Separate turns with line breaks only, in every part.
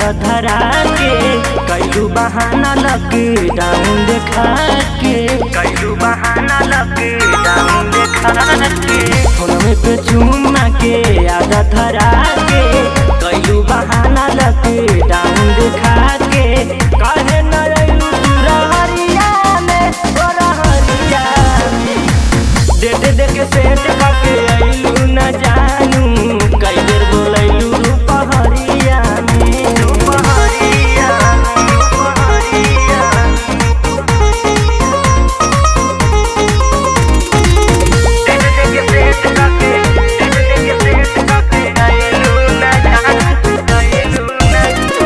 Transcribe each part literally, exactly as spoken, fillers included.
आदत धरा के कैलू बहाना लॉकडाउन देखा के कैलू बहाना लॉकडाउन देखा के फोनवे पे चुम्मा के आदत धरा के कैलू बहाना लॉकडाउन देखा के काहे न रइलू रहरिया में ओ रहरिया में डेट देके सेट करके आइलू न जानू कई बेर बोलैलू रूपहरिया में रूपहरिया रूपहरिया डेट देके सेट करके डेट देके सेट करके आइलू न जानू आइलू न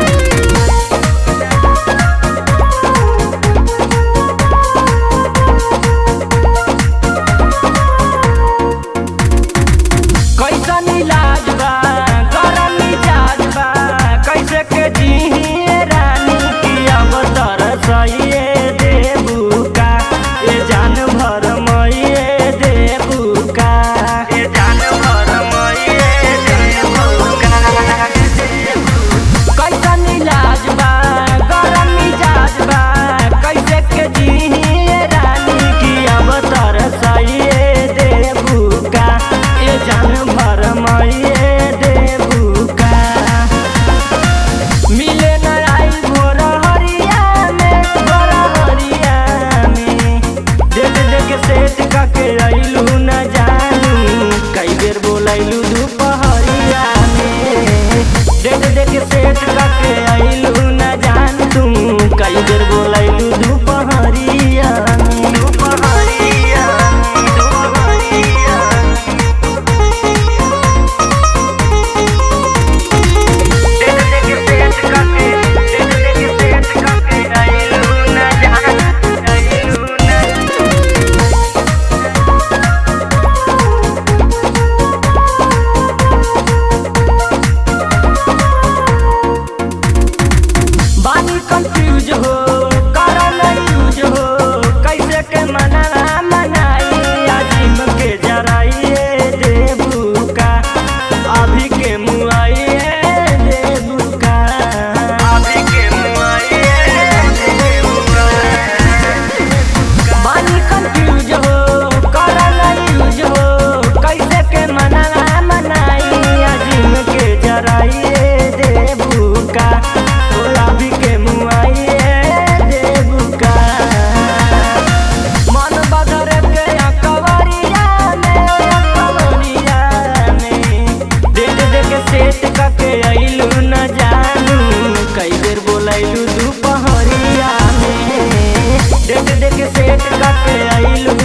कैसन इलाज बा गरम मिजाज बा कैसे के जीही रानी की अब तरसइए देबू का ए जान भर मइए देबू का ए जान भर मइए देबू का कैसन इलाज बा गरम मिजाज बा कैसे के जीही रानी की अब तरसइए देबू का ए जान भर मइए देबू का मिले न आई भोर हरिया में भोर हरिया में डेट देके सेट करके आइलू न जानू कई बेर बोलैलू दुपहरिया में डेट देके सेट करके आइलू न जानू कई बेर बोलैलू दुपहरिया में दुपहरिया दुपहरिया डेट देके सेट करके डेट देके सेट करके आइलू न जानू आइलू न बानी कंफ्यूज हो करा नहीं यूज हो कैसे के मना मनाई आजिम के जराइए देबू का अभी के मुआइए देबू का अभी के मुआइए देबू का बानी कंफ्यूज हो करा नहीं यूज हो कैसे के मना मनाई आजिम के जराइए देबू का अभी के मुआइए देबू का मन बदरे के अकवरिया में अकवरिया में डेट देके सेट करके आइलू न जानू कई बेर बोलैलू दुपहरिया में डेट देके सेट करके आइलू